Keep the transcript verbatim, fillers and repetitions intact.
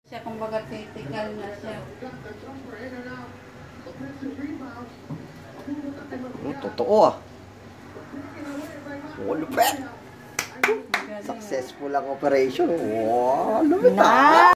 Siya kumbaga critical na siya. Oh, totoo ah. Oh, lupet. Successful ang operation. Wow, lupet ah.